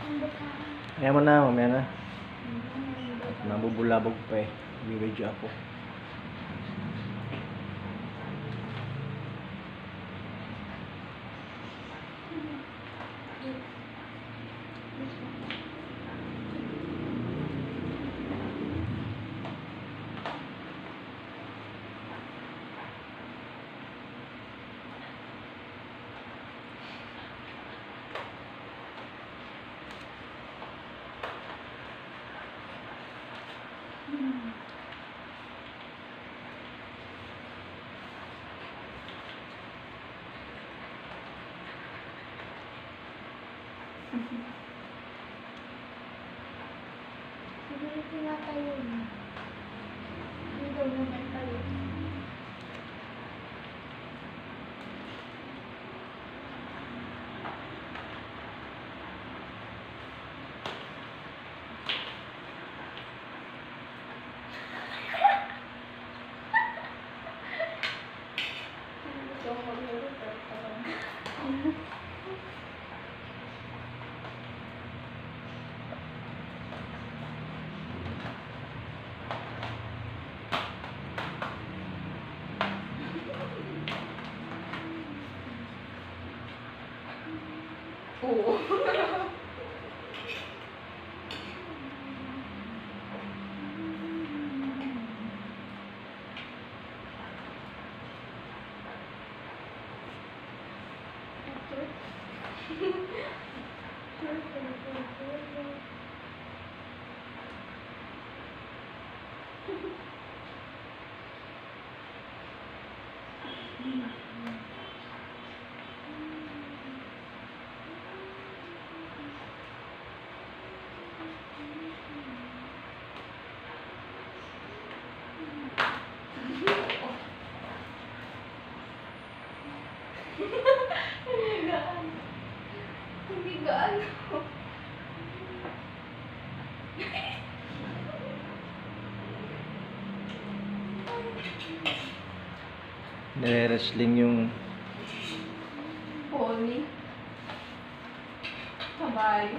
Kaya mo na, mamaya na. Nabubulabog pa eh. Bibidyo ako. Hindi tinatayo na. Hindi daw naman tayo. Oo. Hindi gaano. Nire-wrestling yung Pony. Kabayo.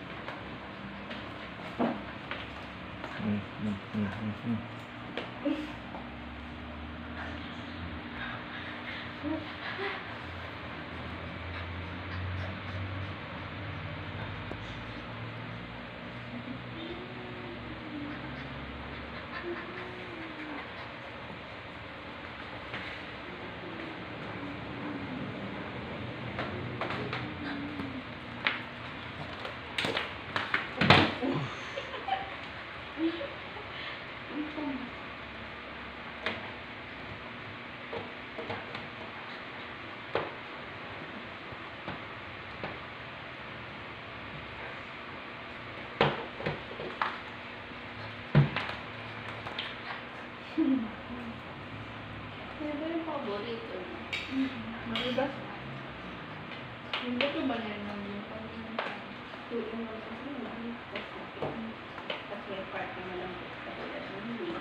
Ano yung paborito mo? Maligas. Hindi ko ba na yung tuwing mo sa sila? Kasi may part na malambot sa kulat ng hindi.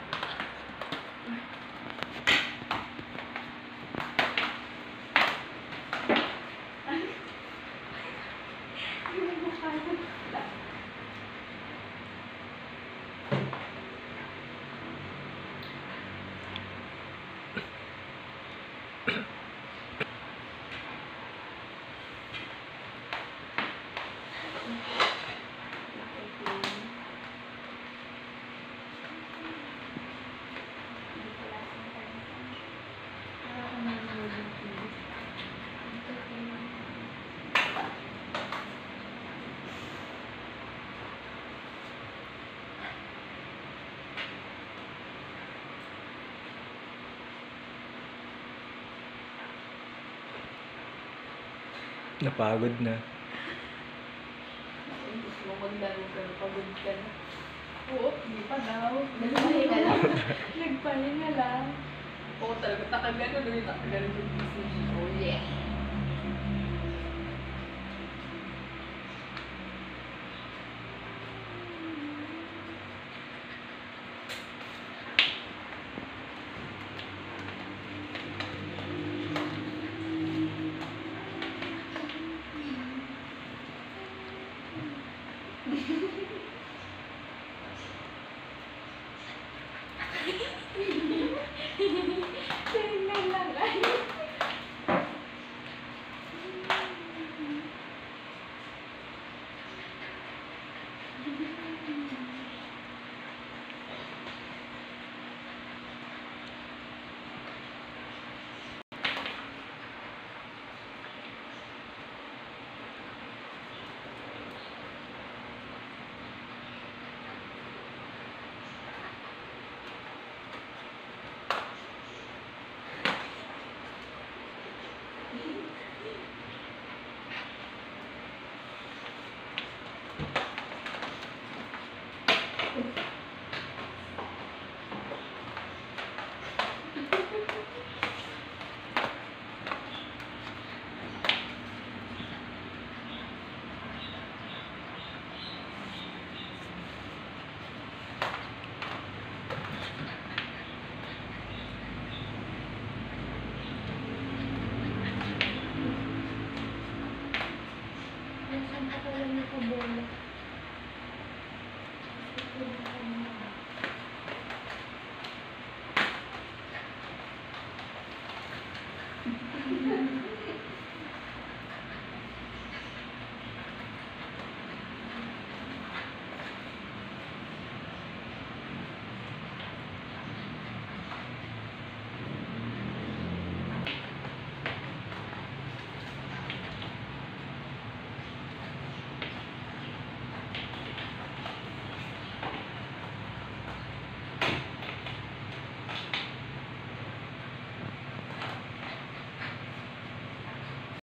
Hindi mo kaya. napagod na. Gusto mo maglaro ka na, pagod ka na. Oo, hindi pa daw. Nagpahinga lang. Nagpahinga lang. Oo, talaga takagano. Takagano yung business. Oh, yeah. Tingnan lang ay. Nasaan pa pala nakabola? Ito na kami.